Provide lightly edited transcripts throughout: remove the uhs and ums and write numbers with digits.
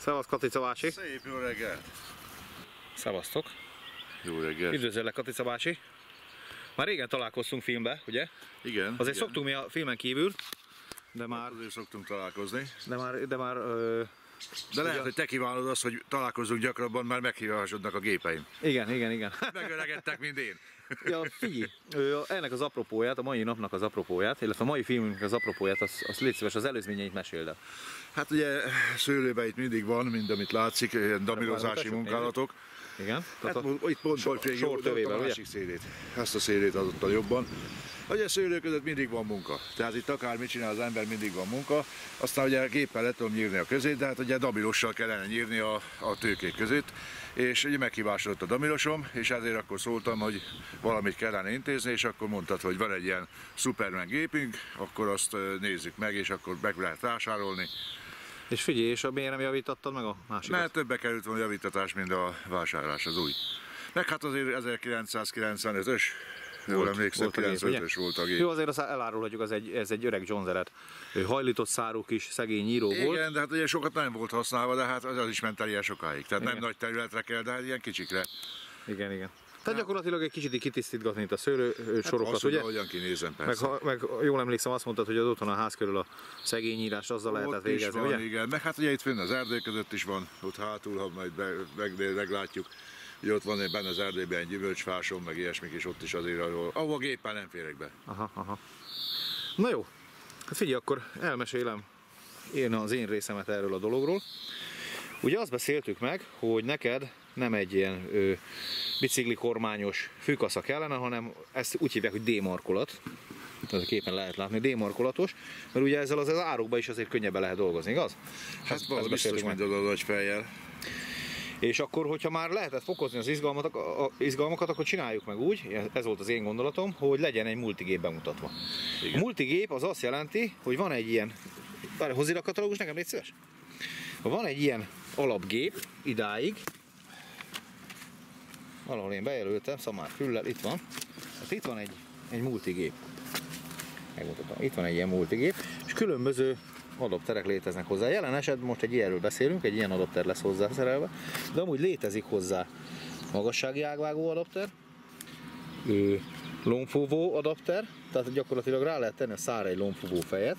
Szevasz Katica bácsi! Szép jó reggelt! Szevasztok! Jó reggelt! Üdvözöllek Katica bácsi! Már régen találkoztunk filmbe, ugye? Igen. Azért igen. szoktunk mi a filmen kívül, de már... Azért szoktunk találkozni. De lehet, hogy te kívánod azt, hogy találkozzunk gyakrabban, már meghívásodnak a gépeim. Igen. Megöregedtek, mint én. Ja, figyelj, ennek az apropóját, a mai napnak az apropóját, illetve a mai filmünknek az apropóját, azt légy szíves, az előzményeit meséld el. Hát ugye szőlőben itt mindig van, mind amit látszik, ilyen damírozási munkálatok. Igen. Hát itt pont a másik szélét. Ezt a szélét adottan jobban. Ugye szőlő között mindig van munka. Tehát itt akármit csinál az ember, mindig van munka. Aztán ugye géppel le tudom nyírni a közét, de hát ugye damírossal kellene nyírni a tőkék között. És ugye meghívásodott a damírosom, és ezért akkor szóltam, hogy valamit kellene intézni, és akkor mondtad, hogy van egy ilyen Superman gépünk, akkor azt nézzük meg, és akkor meg lehet vásárolni. És figyelj, és miért nem javítottad meg a másikat? Mert többe került volna javítatás, mint a vásárlás az új. Meg hát azért 1995-ös, jól emlékszem, 95-ös volt a gép. Jó, azért azt elárulhatjuk, ez egy öreg John Zeret. Hajlított szárú kis szegény nyíró volt. Igen, de hát ugye sokat nem volt használva, de hát az is ment el ilyen sokáig. Tehát igen. Nem nagy területre kell, de hát ilyen kicsikre. Igen. Tehát gyakorlatilag egy kicsit kitisztítgatni itt a szőlősorokat, hát ugye? Ahogyan kinézem, persze. Meg jól emlékszem, azt mondtad, hogy az otthon a ház körül a szegényírás, azzal lehetett végezni, van, ugye? Igen, meg hát ugye itt fönn az erdő között is van, ott hátul, ha majd meglátjuk. Ugye ott van benne az erdőben egy gyümölcsfásom, meg ilyesmik, és ott is azért, ahol a géppel nem férek be. Aha. Na jó, hát figyelj, akkor elmesélem az én részemet erről a dologról. Ugye azt beszéltük meg, hogy neked nem egy ilyen biciklikormányos fűkasza kellene, hanem ezt úgy hívják, hogy D-markolat. Tehát a képen lehet látni, D-markolatos, mert ugye ezzel az árokban is azért könnyebben lehet dolgozni, igaz? Hát valami biztos mondod a nagy fejjel. És akkor, hogyha már lehetett fokozni az izgalmakat, akkor csináljuk meg úgy, ez volt az én gondolatom, hogy legyen egy multigép bemutatva. Igen. A multigép az azt jelenti, hogy van egy ilyen, hozzá a katalógus nekem, légy szíves? Van egy ilyen alapgép idáig, valahol én bejelöltem, szamár füllel, itt van. Hát itt van egy multigép. Megmutatom, itt van egy ilyen multigép, és különböző adapterek léteznek hozzá. Jelen esetben most egy ilyenről beszélünk, egy ilyen adapter lesz hozzá szerelve, de amúgy létezik hozzá magassági ágvágó adapter, lombfúvó adapter, tehát gyakorlatilag rá lehet tenni a szára egy lombfúvó fejet,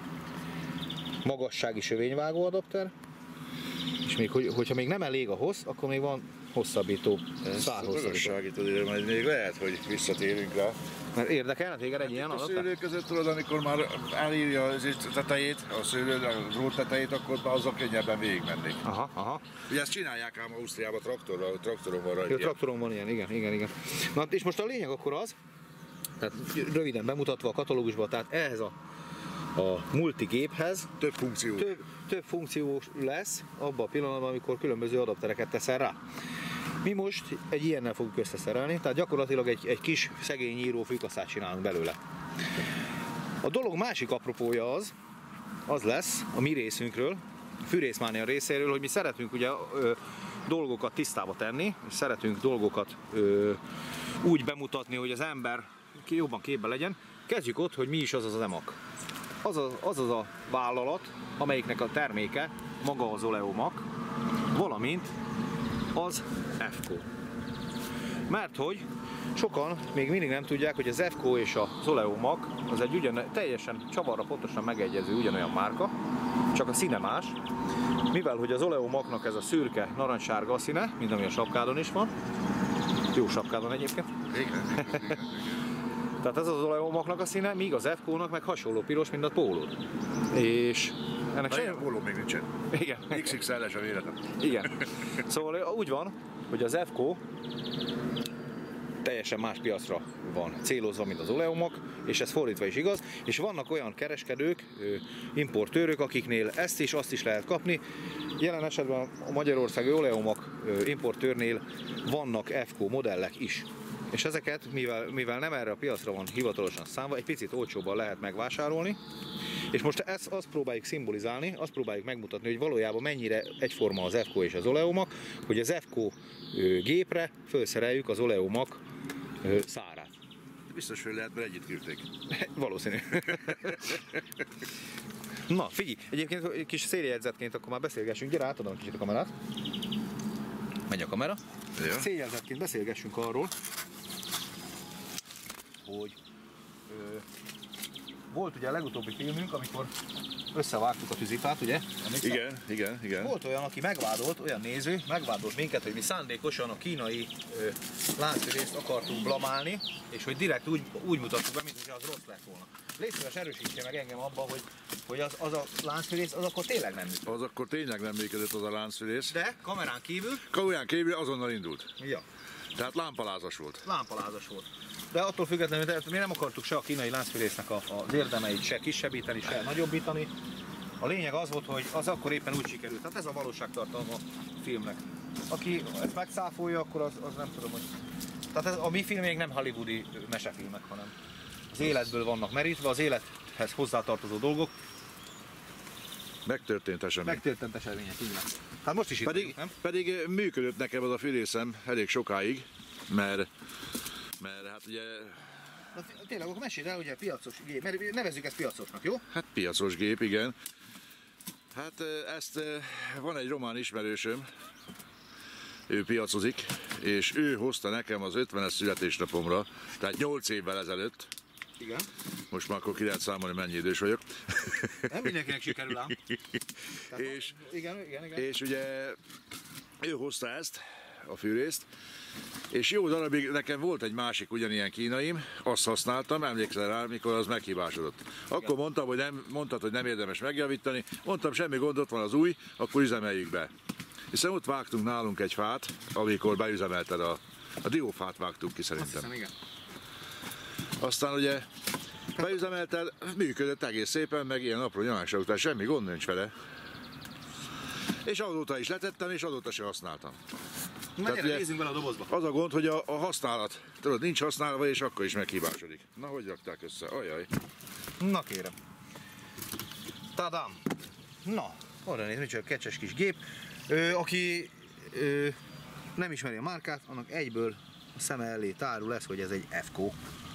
magassági sövényvágó adapter, és még, hogyha még nem elég a hossz, akkor még van hosszabbító, szárhosszabbító. Majd még lehet, hogy visszatérünk rá. Mert érdekelne téged egy ilyen adapter? A szőlő között tudod, amikor már elírja az tetejét, a szőlő, a drót tetejét, akkor azzal könnyebben végigmennék. Aha. Ugye ezt csinálják ám Ausztriában traktoron van rajta. Traktoron van ilyen, igen. Na és most a lényeg akkor az, tehát röviden bemutatva a katalógusban, tehát ehhez a multigéphez több funkció lesz abban a pillanatban, amikor különböző adaptereket teszel rá. Mi most egy ilyennel fogjuk összeszerelni, tehát gyakorlatilag egy kis szegény nyíró fűkaszát csinálunk belőle. A dolog másik apropója az lesz a mi részünkről, a Fűrészmánia részéről, hogy mi szeretünk ugye dolgokat tisztába tenni, és szeretünk dolgokat úgy bemutatni, hogy az ember jobban képbe legyen. Kezdjük ott, hogy mi is az EMAG. Az a vállalat, amelyiknek a terméke maga az Oleomag, valamint az FCO. Mert hogy sokan még mindig nem tudják, hogy az FCO és az Oleomag az egy teljesen csavarra pontosan megegyező ugyanolyan márka, csak a színe más, mivel hogy az Oleomagnak ez a szürke, narancssárga a színe, mint ami a sapkádon is van. Jó sapkádon egyébként. Igen. Tehát ez az Oleomagnak a színe, míg az FCO-nak meg hasonló piros, mint a pólód. És ennek ilyen póló még nincsen. Igen. XXL-es a véletlen. Igen. Szóval úgy van, hogy az FCO teljesen más piacra van célozva, mint az Oleomag, és ez fordítva is igaz, és vannak olyan kereskedők, importőrök, akiknél ezt is, azt is lehet kapni. Jelen esetben a magyarországi Oleomag importőrnél vannak FCO modellek is. És ezeket, mivel nem erre a piacra van hivatalosan számva, egy picit olcsóbban lehet megvásárolni. És most azt próbáljuk szimbolizálni, azt próbáljuk megmutatni, hogy valójában mennyire egyforma az FCO és az Oleomag, hogy az FCO gépre felszereljük az Oleomag szárát. Biztos, hogy lehet, mert együtt küldték. Valószínű. Na, figyelj, egyébként egy kis széljegyzetként akkor már beszélgessünk, gyere, átadom kicsit a kamerát. Megy a kamera. Ja. Széljegyzetként beszélgessünk arról, hogy volt ugye a legutóbbi filmünk, amikor összevágtuk a tűzifát, ugye? Igen. Volt olyan, aki megvádolt, olyan néző, megvádolt minket, hogy mi szándékosan a kínai láncfűrészt akartunk blamálni, és hogy direkt úgy mutattuk be, mintha az rossz lett volna. Légy szíves, erősítse meg engem abban, hogy az a láncfűrész, az akkor tényleg nem működött. Az akkor tényleg nem működött az a láncfűrész. De kamerán kívül? Kamerán kívül azonnal indult. Ja. Tehát lámpalázas volt. Lámpalázas volt. De attól függetlenül, mi nem akartuk se a kínai láncfűrésznek az érdemeit se kisebbíteni, se nagyobbítani. A lényeg az volt, hogy az akkor éppen úgy sikerült. Tehát ez a valóságtartalma a filmnek. Aki ezt megszáfolja, akkor az nem tudom, hogy... Tehát a mi filmjeink nem hollywoodi mesefilmek, hanem az életből vannak merítve, az élethez hozzátartozó dolgok. Megtörtént események, így van. Tehát most is itt nem? Pedig működött nekem az a fűrészem elég sokáig, mert hát ugye... Na, tényleg, akkor meséld el, ugye piacos gép, mert nevezzük ezt piacosnak, jó? Hát piacos gép, igen. Hát ezt van egy román ismerősöm, ő piacozik, és ő hozta nekem az 50-es születésnapomra, tehát 8 évvel ezelőtt. Igen. Most már akkor ki lehet számolni, mennyi idős vagyok. Nem mindenkinek sikerül ám. Igen. És ugye ő hozta ezt, a fűrészt, és jó darabig nekem volt egy másik ugyanilyen kínaim, azt használtam, emlékszel rá, mikor az meghibásodott. Akkor mondtad, hogy nem érdemes megjavítani, mondtam, semmi gond, ott van az új, akkor üzemeljük be. Hiszen ott vágtunk nálunk egy fát, amikor beüzemelted a diófát vágtuk ki szerintem. Azt hiszem, igen. Aztán ugye beüzemelted, működött egész szépen, meg ilyen apró nyomásra után semmi gond nincs vele. És azóta is letettem, és azóta se használtam. Na gyere, nézzünk bele a dobozba. Az a gond, hogy a használat, tudod, nincs használva, és akkor is meghibásodik. Na, hogy rakták össze? Ajaj. Na kérem. Tadám. Na, arra nézd, micsoda kecses kis gép. Aki nem ismeri a márkát, annak egyből a szeme elé tárul lesz, hogy ez egy FCO.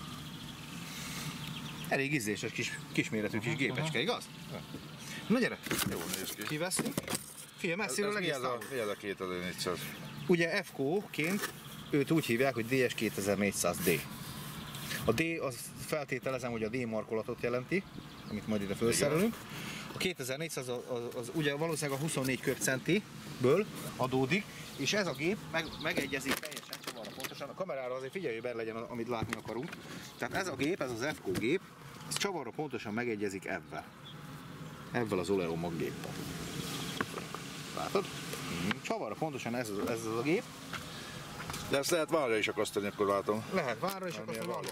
Elég ízléses kisméretű kis gépecske, igaz? Na gyere. Jól néz ki. Kiveszünk. Figyelj, messziről egész távol. Mi ez a 2400? Ugye FCO-ként őt úgy hívják, hogy DS2400D. A D az feltételezem, hogy a D markolatot jelenti, amit majd ide felszerelünk. A 2400 az ugye valószínűleg a 24 köbcentiből adódik, és ez a gép megegyezik teljesen csavarra pontosan. A kamerára azért figyelj, hogy benne legyen, amit látni akarunk. Tehát ez a gép, ez az FCO gép, ez csavarra pontosan megegyezik ebben az oleomag géppel. Látod? Csavarra pontosan ez az a gép. De ezt lehet várra is akasztani, akkor látom. Lehet várra is akasztani.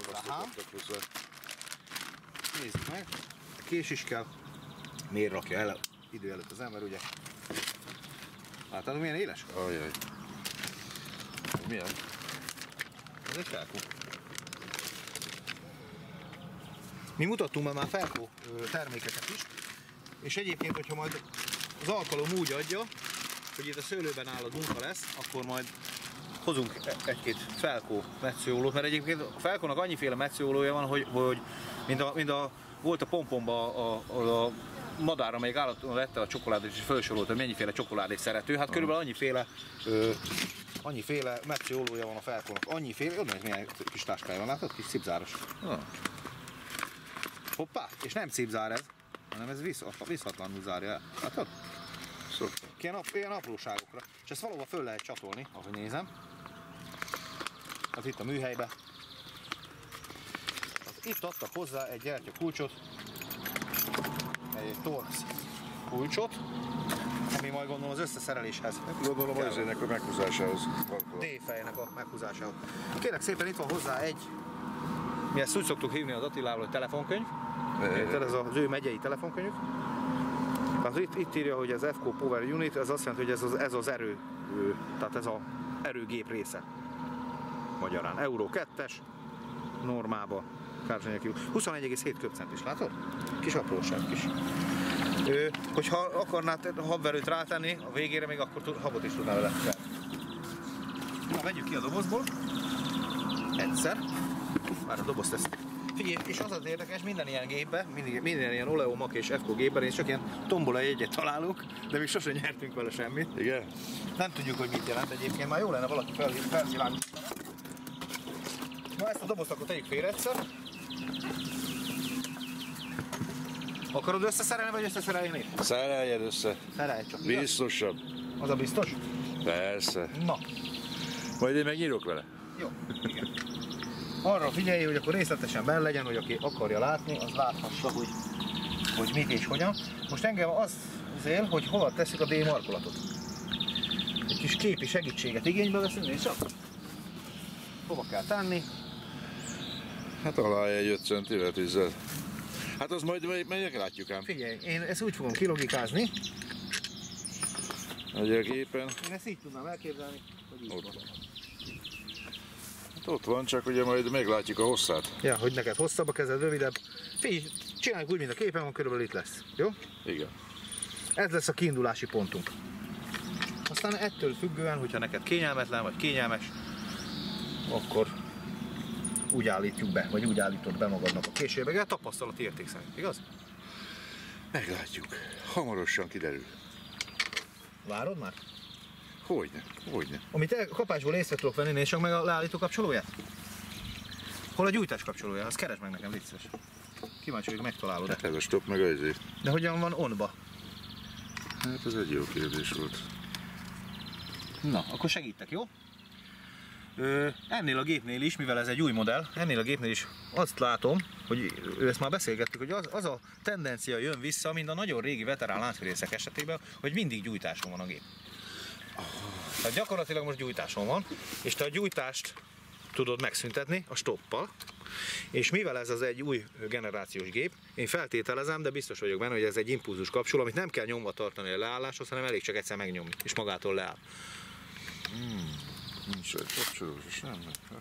Nézzük meg. A kés is kell. Miért rakja el idő előtt az ember, ugye? Látod, milyen éles? Ajaj. Milyen? Ez egy felkó. Mi mutattunk már felkó termékeket is, és egyébként, hogyha majd az alkalom úgy adja, hogy itt a szőlőben állad munka lesz, akkor majd hozunk egy-két felkó metszőollót, mert egyébként a felkónak annyiféle metszőollója van, hogy volt a pompomba a madár, amelyik állatlan vette a csokoládét és felsorolt, hogy mennyiféle csokoládét szerető. Hát körülbelül annyiféle metszőollója van a felkónak. Annyiféle, oda nézd, milyen kis táskája van, látod? Kis cipzáros. Hoppá! És nem cipzár ez, hanem ez visszatlanul zárja el. Látod? Ilyen apróságokra. És ezt valóban föl lehet csatolni, ahogy nézem. Az itt a műhelybe. Itt adtak hozzá egy gyertyakulcsot, egy Torx kulcsot, ami majd gondolom az összeszereléshez. Gondolom az ének a meghúzásához. D-fejnek a meghúzásához. Kérlek szépen, itt van hozzá egy, mi ezt úgy szoktuk hívni az Attilával, hogy telefonkönyv. Ez az ő megyei telefonkönyvük. Tehát itt írja, hogy az FCO Power Unit, ez azt jelenti, hogy ez az erő, tehát ez az erőgép része. Magyarán. Euro 2-es, normába, 21,7 köbcentis, látod? Kis apróság kis. Hogyha akarnád habverőt rátenni, a végére még akkor habot is tudnál vele fel. Na, vegyük ki a dobozból. Egyszer. Már a dobozt ezt. Figyelj, és az az érdekes, minden ilyen gépben, minden ilyen Oleomak és FCO gépben és csak ilyen tombola jegyet találunk, de még sosem nyertünk vele semmit. Igen? Nem tudjuk, hogy mit jelent egyébként, már jó lenne valaki felvilágítani. Na ezt a dobozt akkor tegyük félre egyszer. Akarod összeszerelni, vagy összeszerelni? Szereljed össze. Szerelj csak. Biztosabb. Az a biztos? Persze. Na. Majd én megnyírok vele. Jó, igen. Arra figyelj, hogy akkor részletesen benn legyen, hogy aki akarja látni, az láthassa, hogy mit és hogyan. Most engem az él, hogy hova tesszük a D markolatot. Egy kis képi segítséget igénybe veszünk, és csak hova kell tenni. Hát alá egy 5 centivel tűzzel. Hát az majd meglátjuk ám. Figyelj, én ezt úgy fogom kilogikázni. Hogy a gépen. Én ezt így tudnám elképzelni, hogy így Ott van. Hát ott van, csak ugye majd meglátjuk a hosszát. Ja, hogy neked hosszabb a kezed, rövidebb. Figyelj, csináljuk úgy, mint a képen van, körülbelül itt lesz. Jó? Igen. Ez lesz a kiindulási pontunk. Aztán ettől függően, hogyha neked kényelmetlen vagy kényelmes, akkor úgy állítjuk be, vagy úgy állítod be magadnak a később, tapasztalati érték szerint, igaz? Meglátjuk. Hamarosan kiderül. Várod már? Hogyne, hogyne. Amit kapásból észre tudok venni, nézd csak meg a leállító kapcsolóját. Hol a gyújtás kapcsolója? Azt keresd meg nekem, légy szíves. Kíváncsi vagyok, megtalálod-e. Ez a stop meg az. De hogyan van onba? Hát ez egy jó kérdés volt. Na, akkor segítek, jó? Ennél a gépnél is, mivel ez egy új modell, ennél a gépnél is azt látom, hogy ezt már beszélgettük, hogy az a tendencia jön vissza, mint a nagyon régi veterán láncfűrészek esetében, hogy mindig gyújtáson van a gép. Tehát gyakorlatilag most gyújtáson van, és te a gyújtást tudod megszüntetni a stoppal, és mivel ez az egy új generációs gép, én feltételezem, de biztos vagyok benne, hogy ez egy impulzus kapcsoló, amit nem kell nyomva tartani a leálláshoz, hanem elég csak egyszer megnyomni, és magától leáll. Nincs egy kapcsolós, semmi.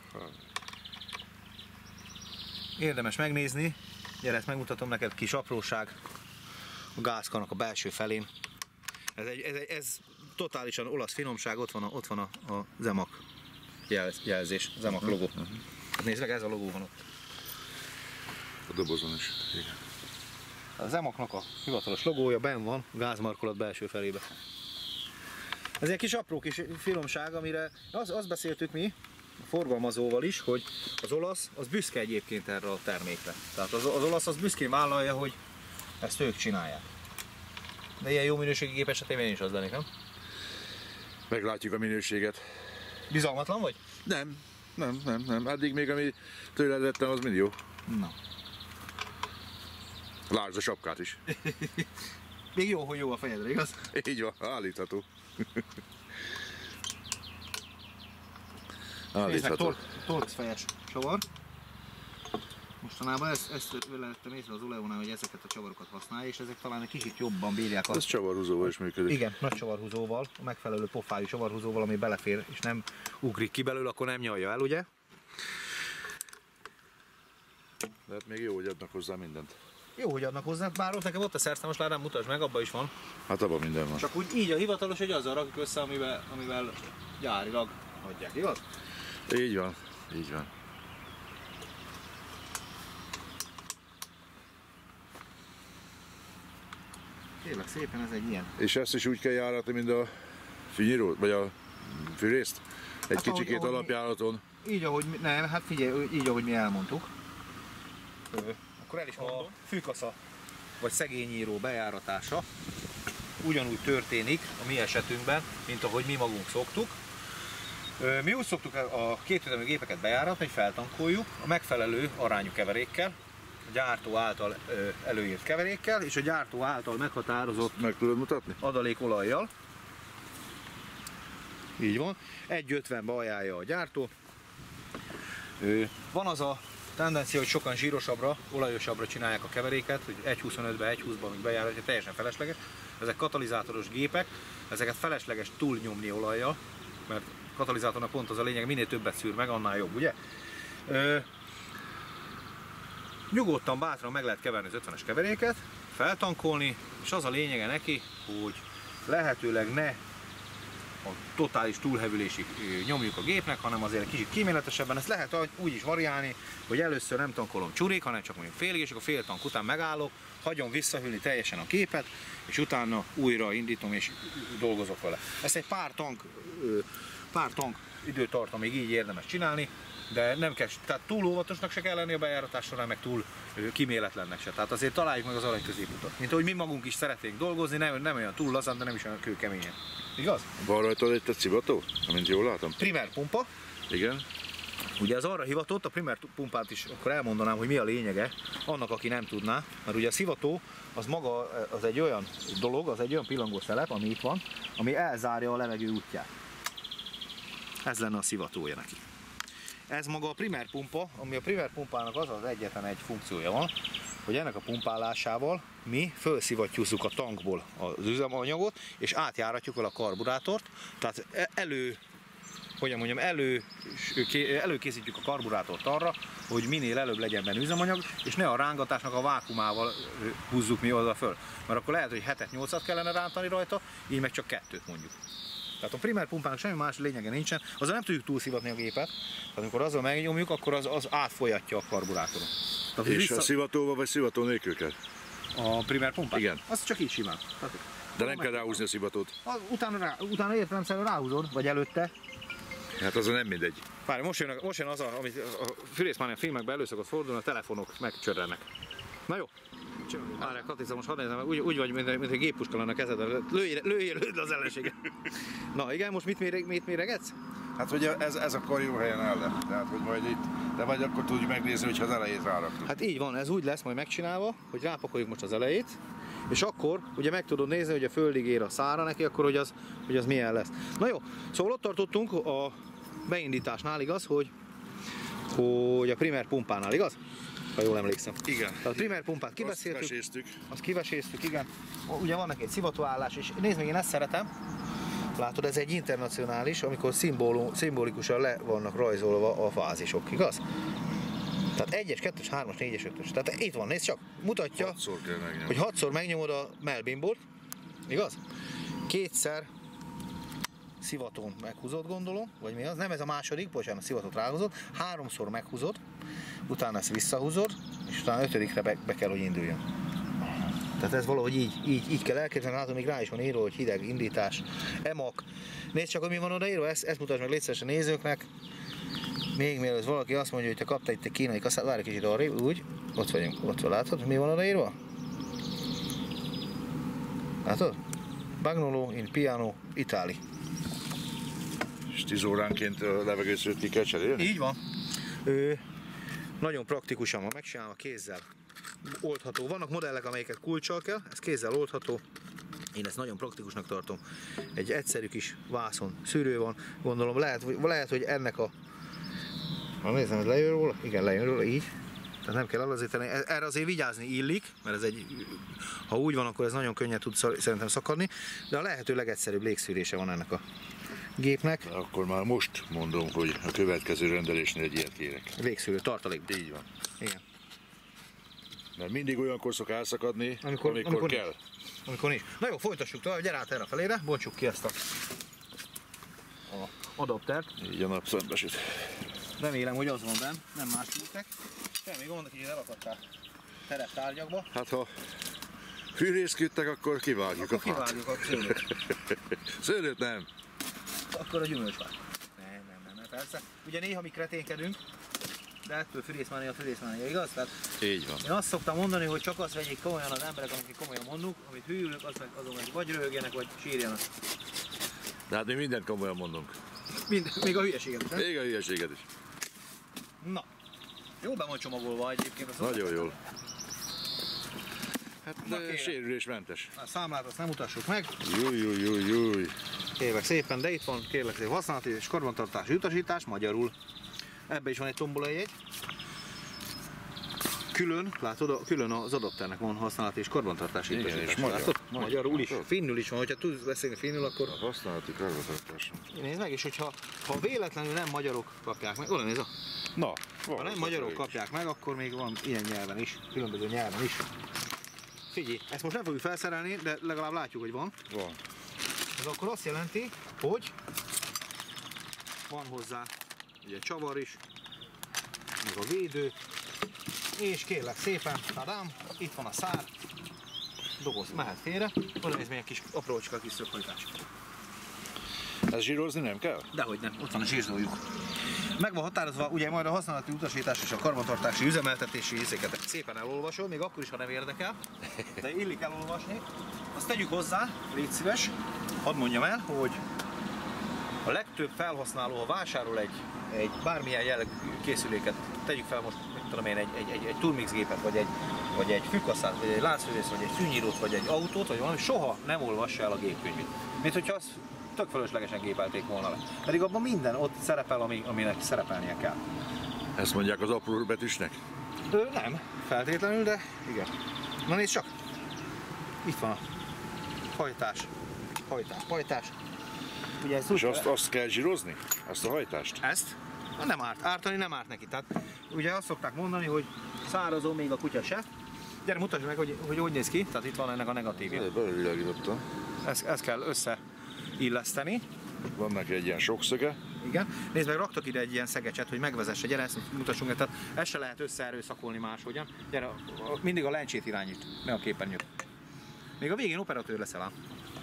Érdemes megnézni, gyere, ezt megmutatom neked, kis apróság a gázkanak a belső felén. Ez totálisan olasz finomság, ott van a Zemach jelzés, Zemach logó. Nézd meg, ez a logó van ott. A dobozon is, igen. A Zemachnak a hivatalos logója benn van, gázmarkolat belső felébe. Ez egy kis apró kis finomság, amire azt beszéltük mi, a forgalmazóval is, hogy az olasz az büszke egyébként erre a termékre. Tehát az olasz az büszkén vállalja, hogy ezt ők csinálják. De ilyen jó minőségi gép esetében én is az lennék, nem? Meglátjuk a minőséget. Bizalmatlan vagy? Nem. Addig még ami tőled vettem, az mind jó. Na. Lásd a sapkát is. Még jó, hogy jó a fejedre, igaz? Így van, állítható. Állítható. Torx fejes csavar. Mostanában ezt vettem észre az Oleónál, hogy ezeket a csavarokat használja, és ezek talán egy kicsit jobban bírják azt. Ez csavarhúzóval is működik. Igen, nagy csavarhúzóval, a megfelelő pofájú csavarhúzóval, ami belefér és nem ugrik ki belőle, akkor nem nyalja el, ugye? De hát még jó, hogy adnak hozzá mindent. Jó, hogy adnak hozzá, bár ott nekem ott a szerszámos ládám, mutasd meg, abban is van. Hát abban minden van. Csak úgy így a hivatalos, hogy azzal rakjuk össze, amivel gyárilag adják, igaz? Így van, így van. Kérlek szépen, ez egy ilyen. És ezt is úgy kell járatni, mint a fűnyírót, vagy a fűrészt? Egy Hát kicsikét ahogy alapjáraton. Így, ahogy nem, hát figyelj, így, ahogy mi elmondtuk. Akkor el is mondom. A fűkasza, vagy szegényíró bejáratása ugyanúgy történik a mi esetünkben, mint ahogy mi magunk szoktuk. Mi úgy szoktuk a kétütemű gépeket bejáratni, hogy feltankoljuk a megfelelő arányú keverékkel, a gyártó által előírt keverékkel, és a gyártó által meghatározott Meg tudod mutatni? adalékolajjal. Így van. 1,50-be ajánlja a gyártó. Van az a tendencia, hogy sokan zsírosabbra, olajosabbra csinálják a keveréket, hogy 1,25-be, 1,20-ba, amíg bejáratja, teljesen felesleges. Ezek katalizátoros gépek, ezeket felesleges túlnyomni olajjal, mert a katalizátornak pont az a lényeg, minél többet szűr meg, annál jobb, ugye? Nyugodtan, bátran meg lehet keverni az 50-es keveréket, feltankolni, és az a lényege neki, hogy lehetőleg ne totális túlhevülésig nyomjuk a gépnek, hanem azért egy kicsit kíméletesebben. Ezt lehet úgy is variálni, hogy először nem tankolom csurig, hanem csak mondjuk félig, és akkor fél tank után megállok, hagyom visszahűlni teljesen a képet, és utána újra indítom és dolgozok vele. Ezt egy pár tank időtartamig így érdemes csinálni, de nem kell, tehát túl óvatosnak se kell lenni a bejáratás során, meg túl kíméletlennek se. Tehát azért találjuk meg az arany középutat. Mint ahogy mi magunk is szeretnénk dolgozni, nem olyan túl lazán, de nem is olyan kőkeményen. Igaz? Van rajta egy szivató, amint jól látom? Primer pumpa. Igen. Ugye ez arra hivatott, a primer pumpát is akkor elmondanám, hogy mi a lényege, annak, aki nem tudná, mert ugye a szivató az maga, az egy olyan dolog, az egy olyan pillangó szelep, ami itt van, ami elzárja a levegő útját. Ez lenne a szivatója neki. Ez maga a primer pumpa, ami a primer pumpának az egyetlen egy funkciója van, hogy ennek a pumpálásával mi felszivattyúzzuk a tankból az üzemanyagot, és átjáratjuk el a karburátort, tehát előkészítjük a karburátort arra, hogy minél előbb legyen benne üzemanyag, és ne a rángatásnak a vákumával húzzuk mi oda föl. Mert akkor lehet, hogy 7-8-at kellene rántani rajta, így meg csak 2-t mondjuk. Tehát a primer pumpának semmi más lényege nincsen, azzal nem tudjuk túlszivatni a gépet, tehát amikor azzal megnyomjuk, akkor az átfolyatja a karburátoron. Tehát, és a szivatóval vagy szivató nélkül kell? A primer pumpát? Igen. Az csak így simán. De nem kell ráhúzni a szivatót? Utána értelemszerűen ráhúzod, vagy előtte. Hát az nem mindegy. Várj, most jön az, amit a fűrészmánia filmekben elő szokott fordulni, a telefonok megcsörrennek. Na jó. Várj, Katica, most hadd nézem, úgy vagy, mint egy géppuska lenne a kezedben. Lőd az ellenséget. Na igen, most mit méregetsz? Hát hogy ez akkor jó helyen áll le. Tehát, hogy majd itt, de vagy akkor tudjuk megnézni, hogyha az elejét ráraktuk. Hát így van, ez úgy lesz majd megcsinálva, hogy rápakoljuk most az elejét, és akkor ugye meg tudod nézni, hogy a földig ér a szára neki, akkor hogy az milyen lesz. Na jó, szóval ott tartottunk a beindításnál, igaz, hogy a primer pumpánál, igaz? Ha jól emlékszem. Igen. Tehát a primer pumpát kibeszéltük. Azt kiveséztük, igen. Ugye van neki egy szivatóállás, és nézd meg, én ezt szeretem. Látod, ez egy internacionális, amikor szimbolikusan le vannak rajzolva a fázisok, igaz? Tehát 1-es, 2-es, 3-as, 4-es, 5-ös. Tehát itt van, nézd csak, mutatja, hogy 6-szor megnyomod a melbimbort, igaz? 2-szer szivatón meghúzod, gondolom, vagy mi az? Nem ez a második, bocsánat, szivatót ráhúzod, 3-szor meghúzod, utána ezt visszahúzod, és utána 5-re be kell, hogy induljon. Tehát ez valahogy így kell elképzelni, látom, még rá is van írva, hogy hideg indítás, emak. Nézd csak, hogy mi van odaírva, ezt mutasd meg létszeresen a nézőknek. Még mielőtt valaki azt mondja, hogy te kaptál itt egy kínai kasszát, várj egy kicsit arrébb, úgy, ott vagyunk, ott van, látod, mi van odaírva? Látod? Bagnolo in piano Itali. És 10 óránként a levegőszőt ki kell cserélni? Így van. Nagyon praktikusan van megcsinálva, kézzel oldható. Vannak modellek, amelyeket kulccsal kell, ez kézzel oldható. Én ezt nagyon praktikusnak tartom. Egy egyszerű kis vászon szűrő van, gondolom lehet, hogy ennek a... Ha nézem, ez lejön róla? Igen, lejön róla, így. Tehát nem kell allazítani. Erre azért vigyázni illik, mert ez ha úgy van, akkor ez nagyon könnyen tud szerintem szakadni, de a lehető legegyszerűbb légszűrése van ennek a gépnek. Akkor már most mondom, hogy a következő rendelésnél egy ilyet kérek. Légszűrő, tartalék. Így van. Igen. Mert mindig olyankor szok elszakadni, amikor kell. Amikor nincs. Na jó, folytassuk tovább, gyere át erre a felére, bontsuk ki ezt a adaptert. Így a nap szembesít. Remélem, hogy az van benne, nem más tudtek. Semmi gond, hogy elakadtál tereptárgyakba. Hát ha fűrészküdtek, akkor kivágjuk a fát. Kivágjuk a szőlőt. Szőlőt nem. Akkor a gyümölcsfát. Nem, persze. Ugye néha mi kreténkedünk, de ettől fűrészmánia, igaz? Tehát így van. Én azt szoktam mondani, hogy csak azt vegyék komolyan az emberek, akik komolyan mondunk, amit hűlünk, azon meg vagy röhögjenek, vagy sírjanak. De hát mi mindent komolyan mondunk. Még a hülyeséget is, nem? Még a hülyeséget is. Na, jól be van csomagolva egyébként. Nagyon jól. Hát sérülésmentes. A számlát azt nem mutassuk meg. Júj. Kérlek szépen, de itt van, kérlek szépen, használati és karbantartási utasítás magyarul. Ebben is van egy tombolaijegy. Külön, látod, külön az adapternek van használati és karbantartási utasítás. Magyarul is, finnül is van, hogyha tudsz beszélni finnül, akkor... A használati karbantartás. Nézd meg, és hogyha véletlenül nem magyarok kapják meg, oda nézd, na, ha nem magyarok kapják meg, akkor még van ilyen nyelven is, különböző nyelven is. Figyelj, ezt most nem fogjuk felszerelni, de legalább látjuk, hogy van. Van. Ez akkor azt jelenti, hogy van hozzá ugye csavar is, meg a védő, és kérlek szépen, tadám, itt van a szár, doboz mehet félre, oda nézd, milyen kis aprócska kis szöghajtás. Ez zsírozni nem kell? Dehogy nem, ott van a zsírzójuk. Meg van határozva, ugye majd a használati utasítás és a karbantartási üzemeltetési részeket szépen elolvasol, még akkor is, ha nem érdekel, de illik elolvasni. Azt tegyük hozzá, légy szíves, hadd mondjam el, hogy a legtöbb felhasználó, ha vásárol egy bármilyen jellegű készüléket, tegyük fel most, mit tudom én, egy Turmix gépet, vagy egy fűkasszát, vagy egy láncfűrészt, vagy egy fűnyírót, vagy egy autót, vagy valami, soha nem olvassa el a gépkönyvét. Mint hogyha azt tök fölöslegesen gépelték volna le. Pedig abban minden ott szerepel, aminek szerepelnie kell. Ezt mondják az apró betűsnek? Nem feltétlenül, de igen. Na nézd csak! Itt van a hajtás. Ugye ez és azt kell zsírozni? Azt a hajtást? Ezt? Nem árt. Ártani nem árt neki. Tehát ugye azt szokták mondani, hogy szárazon még a kutya se. Gyere, mutasd meg, hogy néz ki. Tehát itt van ennek a negatívja. Belőlegítottam. Ezt kell összeilleszteni. Van neki egy ilyen sokszöge. Igen. Nézd meg, raktak ide egy ilyen szegecset, hogy megvezesse. Gyere, ezt mutassunk. Tehát ezt se lehet összeerőszakolni máshogyan. Gyere, mindig a lencsét irányít, ne a képernyőt. Még a végén operatőr leszel ám.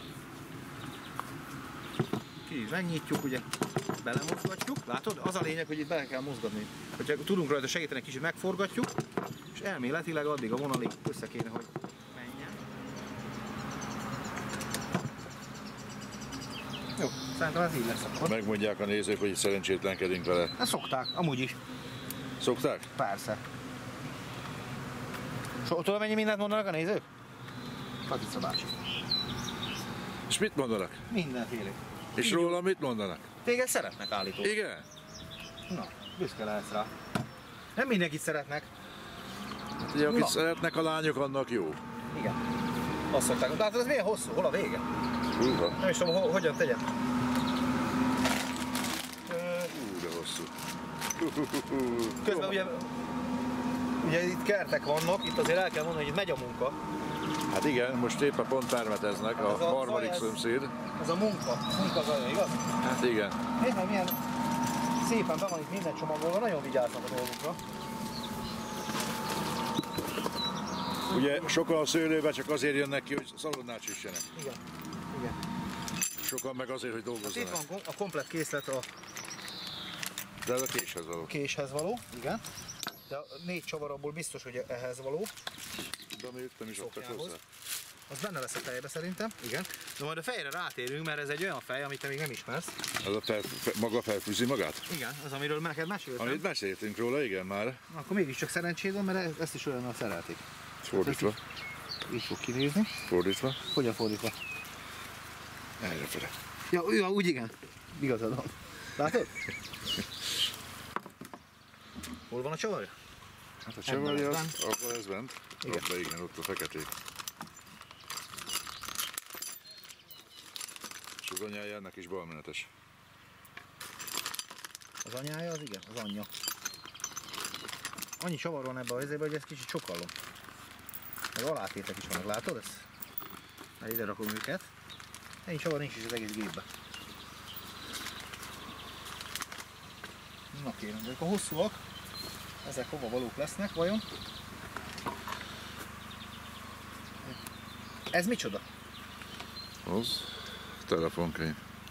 Ki megnyitjuk, ugye, belemozgatjuk. Látod? Az a lényeg, hogy itt bele kell mozgatni. Hogyha tudunk rajta segíteni, kicsit megforgatjuk, és elméletileg addig a vonalig össze kéne, hogy menjen. Jó, szerintem ez így lesz akkor. Megmondják a nézők, hogy szerencsétlenkedünk vele. Ezt szokták, amúgy is. Szokták? Persze. Tudod, mennyi mindent mondanak a nézők? Katica bácsi. És mit mondanak? Mindenféle. És róla mit mondanak? Téged szeretnek állítólag. Igen? Na, büszke lehetsz rá. Nem mindenkit szeretnek. Hát ugye akit szeretnek a lányok, annak jó. Igen. Azt szokták. De hát ez milyen hosszú? Hol a vége? Húha. Nem is tudom, hogyan tegyem. De hosszú. Közben ugye itt kertek vannak, itt azért el kell mondani, hogy itt megy a munka. Hát igen, most éppen pont permeteznek, a harmadik szomszéd. Ez a munka zaja, igaz? Hát igen. Nézd meg, milyen szépen be van itt minden csomagolva, nagyon vigyáznak a dolgokra. Ugye sokan a szőlőbe csak azért jönnek ki, hogy szalonnát süssenek. Igen. Sokan meg azért, hogy dolgozzanak. Hát itt van a komplett készlet a de ez a késhez való. Igen. De a 4 csavarabból biztos, hogy ehhez való. De mi nem is adtak hozzá. Az benne lesz a fejbe szerintem, igen. De majd a fejre rátérünk, mert ez egy olyan fej, amit te még nem ismersz. Az maga felfűzi magát? Igen, az amiről neked meséltem. Amit meséltünk róla, igen már. Akkor mégiscsak szerencséd van, mert ezt is olyannal szerelték. Fordítva. Így fog kinézni. Fordítva. Hogyan fordítva? Errefele. Ja, úgy igen. Igazad van. Látod? Hol van a csavarja? Hát a csavarja, abban ez bent. Igen. Abban igen, ott a feketék. És az anyája ennek is balmenetes. Az anyája az igen, az anyja. Annyi csavar van ebbe a helyzetben, hogy ez kicsit sokallom. Meg alátétek is vannak, látod ezt? Mert ide rakom őket. Ennyi csavar nincs is az egész gépben. Na kérem, de a hosszúak, ezek hova valók lesznek vajon? Ez micsoda? Az telefonkönyv.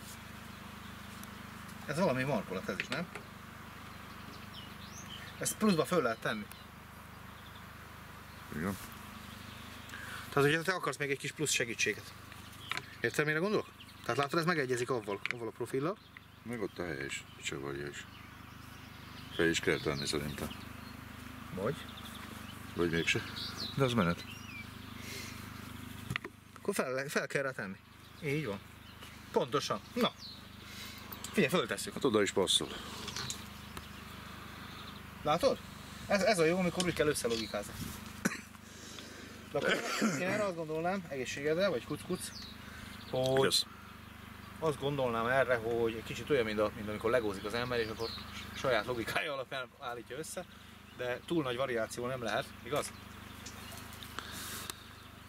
Ez valami markolat ez is, nem? Ezt pluszba föl lehet tenni. Igen. Tehát, hogyha te akarsz még egy kis plusz segítséget. Érted, mire gondolok? Tehát látod, ez megegyezik avval a profillal. Meg ott a helye is, a csavarja is. Fel is kell tenni szerintem. Vagy mégse. De az menet. Akkor fel kell rá tenni. Így van. Pontosan. Na. Figyelj, föltesszük. Hát oda is passzol. Látod? Ez a jó, amikor úgy kell összelogikázni. De akkor én erre azt gondolnám, egészségedre, vagy kuc-kuc, hogy Kösz. azt gondolnám erre, hogy egy kicsit olyan, mint amikor legózik az ember, és akkor saját logikája alapján állítja össze, de túl nagy variáció nem lehet, igaz?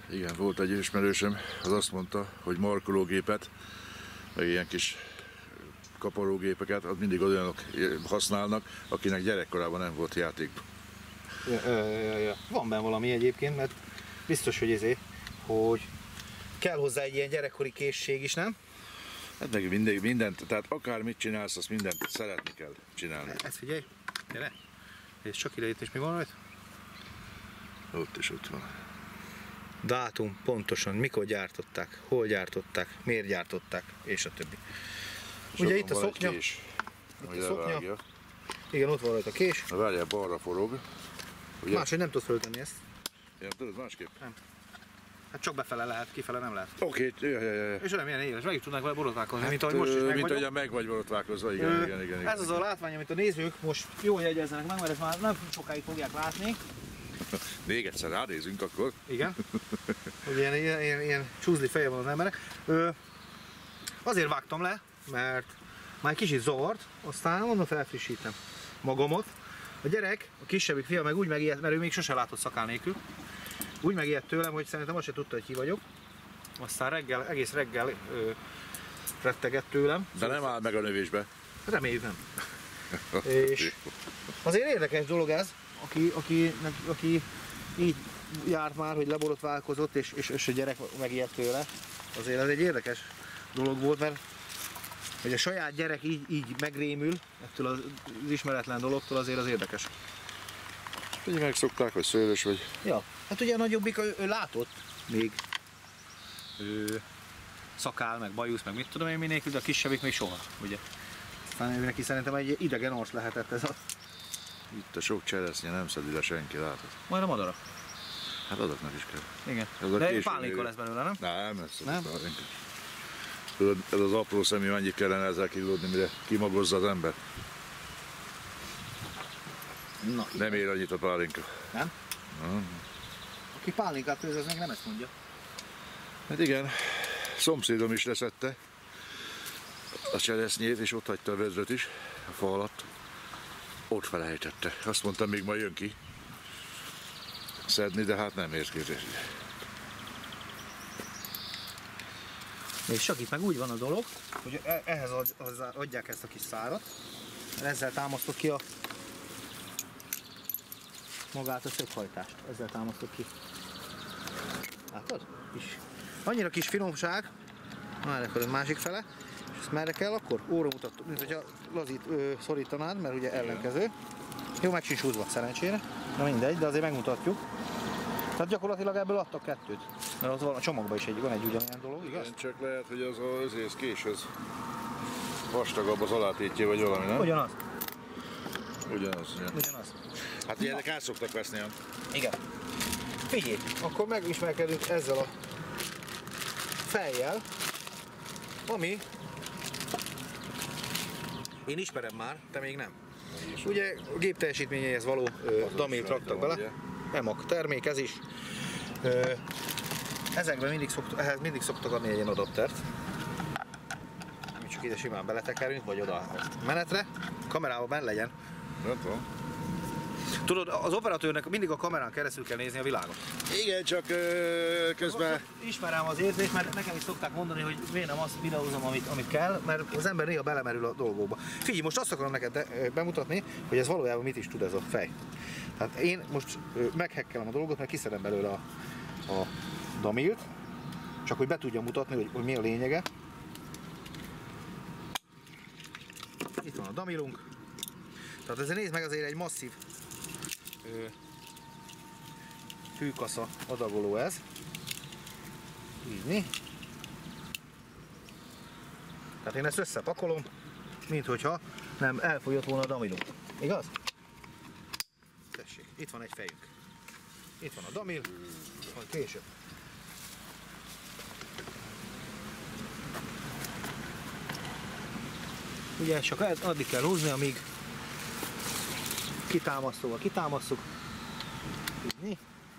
Igen, volt egy ismerősöm, az azt mondta, hogy markológépet, meg ilyen kis kaparógépeket, az mindig olyanok használnak, akinek gyerekkorában nem volt játék. Ja. Van benne valami egyébként, mert biztos, hogy hogy kell hozzá egy ilyen gyerekkori készség is, nem? Hát meg mindent, tehát akármit csinálsz, azt mindent szeretni kell csinálni. Ezt figyelj, gyere! És csak ide itt, és mi van rajta? Ott is ott van. Dátum pontosan, mikor gyártották, hol gyártották, miért gyártották, és a többi. Ugye itt a szoknya. Kés, itt a szoknya. Igen, ott van rajta a kés. Na várjál, balra forog. Ugye? Máshogy nem tudsz föltenni ezt. Igen, tudod, másképp? Nem. Hát csak befele lehet, kifele nem lehet. Oké, ja. És olyan milyen éles, meg is tudnánk vele borotválkozni, mint ahogy most is meg mint ahogy meg vagy borotválkozva, igen. Ez az a látvány, amit a nézők most jól jegyezzenek meg, mert ezt már nem sokáig fogják látni. Még egyszer ránézünk akkor. Igen. Ugye ilyen csúzli feje van az emberek. Azért vágtam le, mert már egy kicsit zavart, aztán onnan felfrissítem magamat. A gyerek, a kisebbik fia meg úgy megijedt, mert ő még sose látott szakál nélkül. Úgy megijedt tőlem, hogy szerintem azt se tudta, hogy ki vagyok. Aztán egész reggel rettegett tőlem. De nem áll meg a növésbe. Reméljük nem. És azért érdekes dolog ez, aki így járt már, hogy leborotválkozott, és a gyerek megijedt tőle. Azért ez egy érdekes dolog volt, mert hogy a saját gyerek így megrémül ettől az ismeretlen dologtól, azért az érdekes. Ugye megszokták, hogy szőlős vagy. Ja, hát ugye a nagyobbik ő látott még szakál, meg bajusz, meg mit tudom én minélkül, de a kisebbik még soha, ugye. Aztán ő neki szerintem egy idegen ors lehetett ez a... Itt a sok cseresznye nem szedi le senki, látod? Majd a madara. Hát azoknak is kell. Igen. Ez de pálinka lesz belőle, nem? Nem, ez pálinka. Tudod, ez az apró szemű, annyi kellene ezzel kilódni, mire kimagozza az ember. Na, nem ér annyit a pálinka. Nem? Aki pálinkát főz, az még nem ezt mondja. Hát igen, szomszédom is leszette a cseresznyét, és ott hagyta a vödröt is, a fa alatt. Ott felejtette. Azt mondtam, még majd jön ki szedni, de hát nem ért kérdés. És csak itt meg úgy van a dolog, hogy ehhez adják ezt a kis szárat, ezzel támasztott ki magát a szöghajtást. Ezzel támasztott ki. Látod? Annyira kis finomság, már akkor a másik fele, és ezt merre kell akkor? Óra mutató, mint hogyha lazít szorítanád, mert ugye ellenkező. Jó, meg sincs húzva szerencsére, na mindegy, de azért megmutatjuk. Tehát gyakorlatilag ebből adtak kettőt, mert ott van a csomagban is van egy ugyanilyen dolog, igaz? Igen, csak lehet, hogy az az késhez vastagabb az alátétje, vagy valami, nem? Ugyanaz. Ugyanaz. Hát ilyenek át szoktak veszni, nem? Igen. Figyelj, akkor megismerkedünk ezzel a fejjel, ami én ismerem már, te még nem. Ugye a gép teljesítményeihez való damilt raktak bele, EMAG termék ez is. Ezekben ehhez mindig szoktak adni egy ilyen adaptert. Csak ide simán beletekerünk, vagy oda a menetre, kamerában benne legyen. Tudod, az operatőrnek mindig a kamerán keresztül kell nézni a világot. Igen, csak közben... Ismerem az érzést, mert nekem is szokták mondani, hogy miért nem azt videózom, amit kell, mert az ember néha belemerül a dolgokba. Figyelj, most azt akarom neked bemutatni, hogy ez valójában mit is tud ez a fej. Tehát én most meghekkelem a dolgot, mert kiszedem belőle a damilt, csak hogy be tudjam mutatni, hogy mi a lényege. Itt van a damilunk. Tehát ezzel nézd meg, azért egy masszív fűkasza adagoló ez. Így mi? Tehát én ezt összepakolom, mint hogyha nem elfogyott volna a damilunk. Igaz? Tessék, itt van egy fejünk. Itt van a damil, majd később. Ugye csak addig kell húzni, amíg kitámasztóval kitámasztjuk. Így.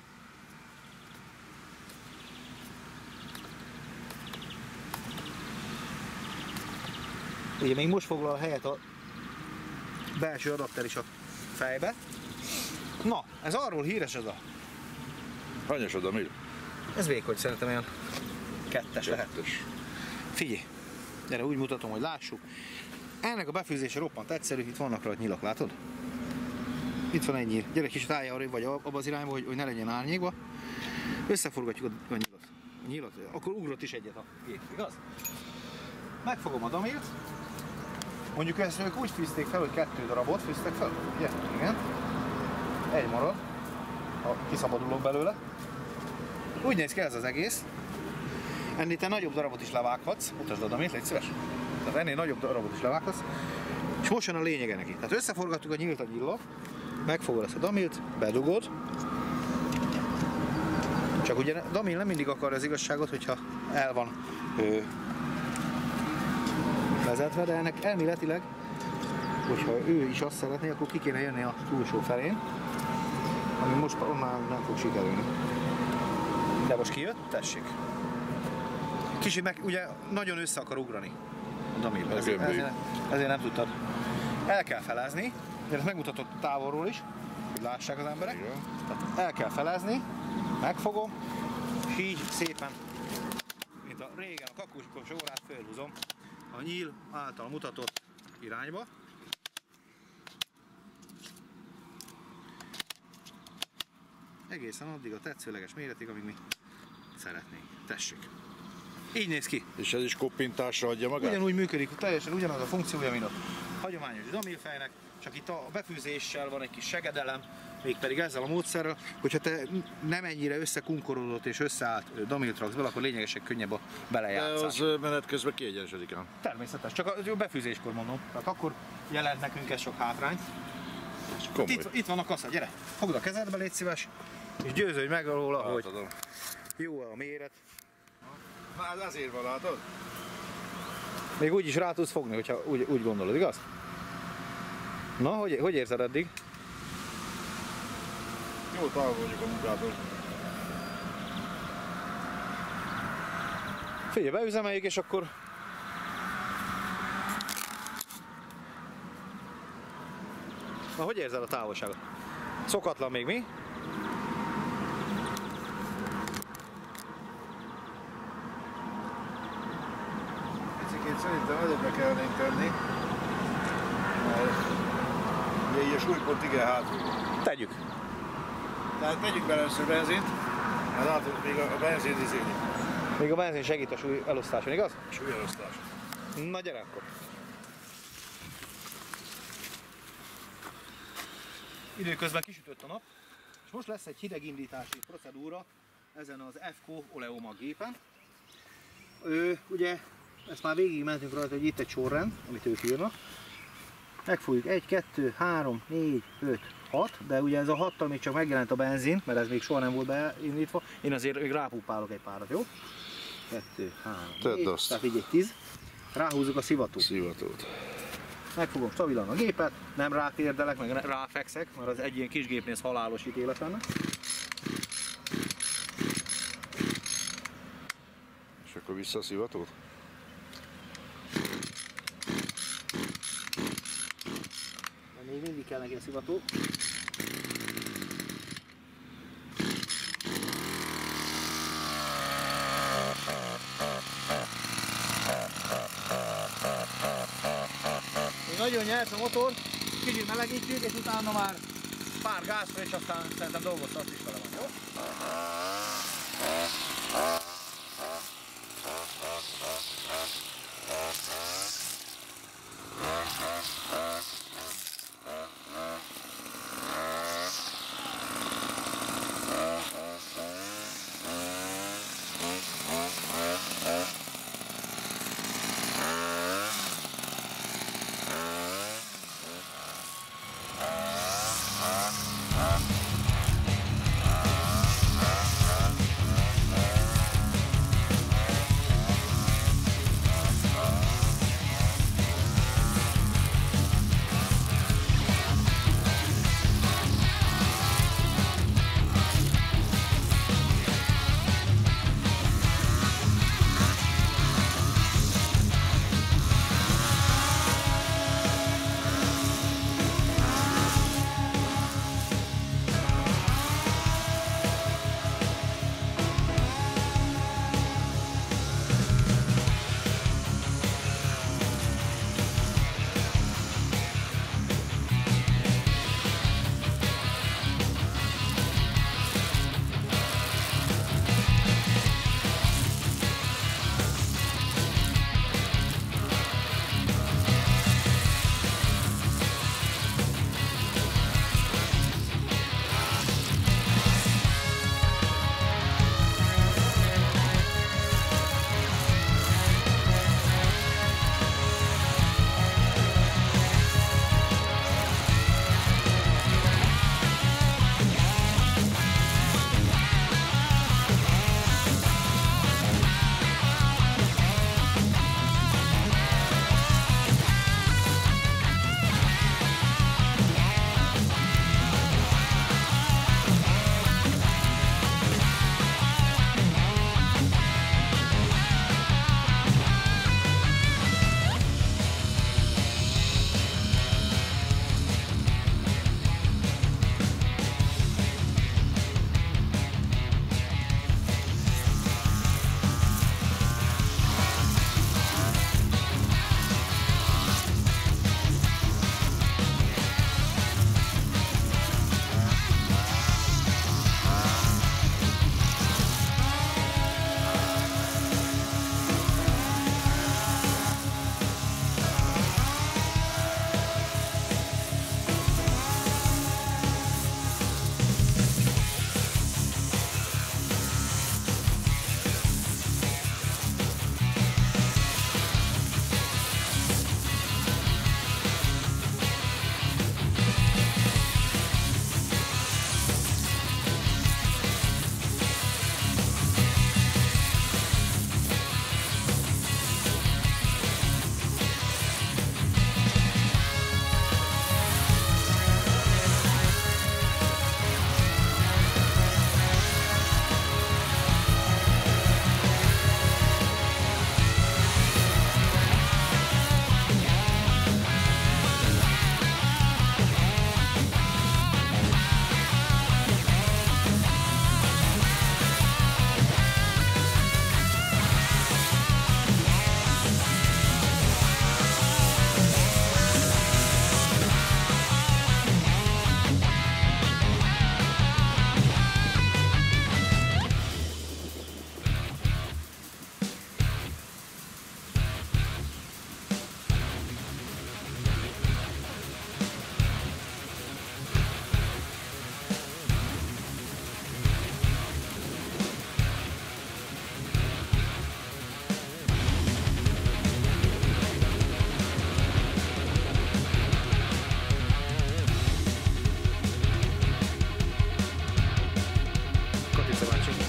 Ugye még most foglal a helyet a belső adapter is a fejbe. Na, ez arról híres ez a... Hanyas a damil? Ez vékony, szerintem olyan 2-es lehet. Figyelj, gyere, úgy mutatom, hogy lássuk. Ennek a befűzése roppant egyszerű, itt vannak rajta nyilak, látod? Itt van egy nyíl. Gyere, kicsit állj arra, vagy abba az irányba, hogy ne legyen árnyékba. Összeforgatjuk a nyilat. Akkor ugrott is egyet a gép, igaz? Megfogom a damilt. Mondjuk ezt ők úgy fűzték fel, hogy 2 darabot fűztek fel. Ugye? Igen. Egy marad. Ha kiszabadulok belőle. Úgy néz ki ez az egész. Ennél te nagyobb darabot is levághatsz. Mutasd a damilt, légy szíves. Tehát ennél nagyobb darabot is levághatsz. És most jön a lényege neki. Tehát összeforgattuk a nyílt a nyillal. Megfogod ezt a damilt, bedugod. Csak ugye damil nem mindig akar az igazságot, hogyha el van vezetve, de ennek elméletileg, hogyha ő is azt szeretné, akkor ki kéne jönni a túlsó felén, ami most onnan nem fog sikerülni. De most kijött, tessék. Kicsit meg ugye nagyon össze akar ugrani a damil, ezért nem tudtad. El kell felázni, de ezt megmutatott távolról is, hogy lássák az emberek. Tehát el kell felázni, megfogom, és így szépen, mint a régen a kakuskos órát fölhúzom a nyíl által mutatott irányba. Egészen addig a tetszőleges méretig, amíg mi szeretnénk. Tessék. Így néz ki. És ez is koppintásra adja magát? Ugyanúgy működik, teljesen ugyanaz a funkciója, mint a hagyományos damilfejnek, csak itt a befűzéssel van egy kis segedelem, mégpedig ezzel a módszerrel, hogyha te nem ennyire összekunkorodott és összeállt damilt raksz bele, akkor lényegesen könnyebb a belejátszás. De az menet közben kiegyenlődik ám. Természetes, csak a befűzéskor mondom. Tehát akkor jelent nekünk ez sok hátrányt. Itt van a kasza, gyere! Fogd a kezedbe, légy szíves, és győződj meg róla, hogy jó a méret. Na ez azért van, látod? Még úgy is rá tudsz fogni, hogyha úgy gondolod, igaz? Na, hogy érzed eddig? Jó távol vagyok a munkától. Figyelj, beüzemeljük, és akkor... Na, hogy érzed a távolságot? Szokatlan még mi? Picikét szerintem előbbre kellene tenni. Ugye így a súlypont igen hátul. Tegyük. Tehát tegyük bele először benzint, mert látod, még a benzin izéli. Még a benzin segít a súly elosztáson, igaz? Súly elosztás. Na gyere akkor. Időközben kisütött a nap, és most lesz egy hidegindítási procedúra ezen az FCO Oleomag gépen. Ugye ezt már végig mentünk rajta, hogy itt egy sorrend, amit ők írnak. Megfújjuk 1, 2, 3, 4, 5, 6, de ugye ez a 6-tal még csak megjelent a benzin, mert ez még soha nem volt beindítva. Én azért még rápúpálok egy párat, jó? 2, 3, 4, tehát így egy 10. Ráhúzzuk a szivatót. Megfogom stabilan a gépet, nem rátérdelek, meg ráfekszek, mert az egy ilyen kis gépnél halálos ítélet lenne. És akkor vissza a szivatót? De még mindig kell neki a szivató. Még nagyon nyers a motor, kicsit melegítjük, és utána már pár gázra, és aztán szerintem dolgoztatsz is vele van, jó?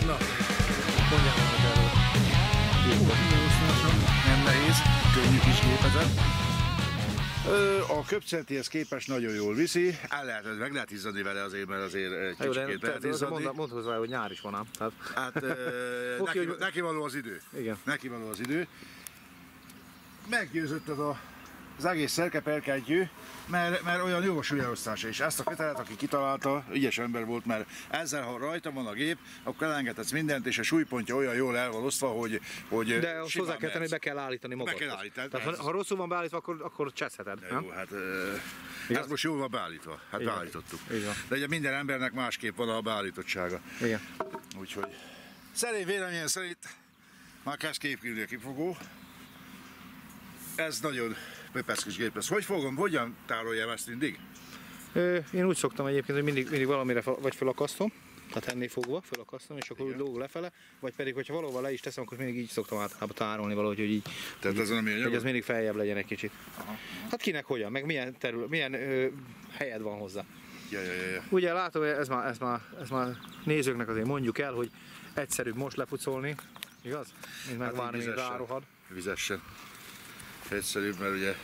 Na, mondjam meg erről. Nem nehéz, könnyű kis gépezet. A köpcentihez képest nagyon jól viszi, meg lehet izzadni vele azért, mert azért egy kicsikét lehet izzadni. Mondd hozzá, hogy nyár is van ám. Tehát... Hát neki való az idő. Igen. Neki való az idő. Meggyőzött az egész szerkeperkentyű, mert olyan jó a súlyelosztása is. Ezt a kötelet, aki kitalálta, ügyes ember volt, mert ezzel, ha rajta van a gép, akkor elengedhetsz mindent, és a súlypontja olyan jól el van osztva, hogy de azt hozzá kell tenni, hogy be kell állítani magad. Be kell állítani. Tehát ha rosszul van beállítva, akkor cseszheted. Jó, hát ez most jól van beállítva. Hát igen. Beállítottuk. Igen. De ugye minden embernek másképp van a beállítottsága. Igen. Úgyhogy szerint véleményem szerint már kezd képülni a kifogó. Ez nagyon pöpeszkis gép lesz. Hogyan tároljam ezt mindig? Én úgy szoktam egyébként, hogy mindig valamire vagy felakasztom, tehát ennél fogva felakasztom, és akkor úgy lóg lefele, vagy pedig, hogyha valahol le is teszem, akkor mindig így szoktam általában tárolni valahogy, hogy így. Tehát ez hogy az mindig feljebb legyen egy kicsit. Aha. Hát kinek hogyan, meg milyen helyed van hozzá. Ja. Ugye látom, ez már nézőknek azért mondjuk el, hogy egyszerűbb most lepucolni, igaz? Mint megvárni, míg rárohad. Vizesen. Egyszerűbb, mert ugye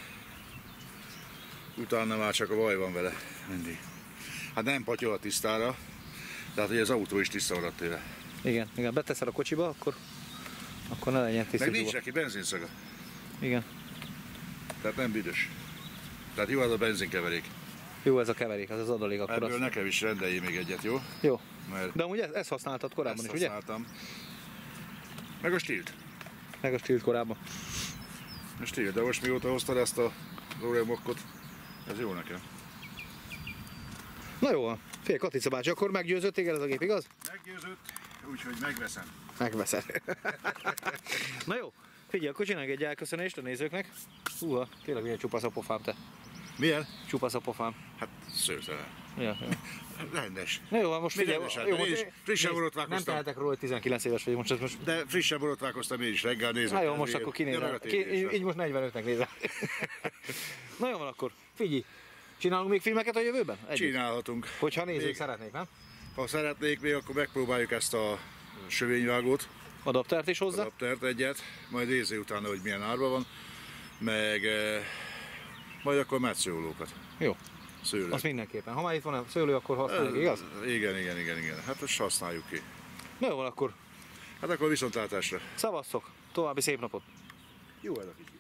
utána már csak a baj van vele mindig. Hát nem patyol a tisztára, tehát hogy az autó is tiszta maradt tőle. Igen, beteszed a kocsiba, akkor ne legyen tiszta. Meg nincs neki benzinszaga. Igen. Tehát nem büdös. Tehát jó az a benzinkeverék. Jó ez a keverék, az adalék akkor. Ebből nekem is rendeljél még egyet, jó? Jó. Mert de amúgy ezt használtad korábban is, ugye? Használtam. Meg a Stilt. Meg a Stilt korábban. A Stilt, de most mióta hoztad ezt a Rolemokkot, ez jó nekem. Na jó, fél Katica bácsi, akkor meggyőzött téged ez a gép, igaz? Meggyőzött, úgyhogy megveszem. Megveszed. Na jó, figyelj, akkor csinálj egy elköszönést a nézőknek. Húha, tényleg milyen csupasz a pofám te. Milyen? Csupasz a pofám. Hát szőrtelen. Ja. Rendes. Na jó, most figyelj, frissen borotválkoztam. Nem tehetek róla, hogy 19 éves vagy most. De frissen borotválkoztam én is reggel, nézem. Na jó, most akkor kinézem. Így most 45-nek nézem. Na jó van akkor, figyelj. Csinálunk még filmeket a jövőben? Csinálhatunk. Hogyha nézők szeretnék, nem? Ha szeretnék még, akkor megpróbáljuk ezt a sövényvágót. Adaptert is hozzá? Adaptert egyet, majd nézzük utána, hogy milyen árban van. Meg majd akkor metszőolókat. Jó. Szőlő. Az mindenképpen. Ha már itt van a szőlő, akkor használjuk, igaz? Igen. Hát most használjuk ki. Na jó van akkor. Hát akkor viszontlátásra. Szavasszok. További szép napot. Jó ez a kis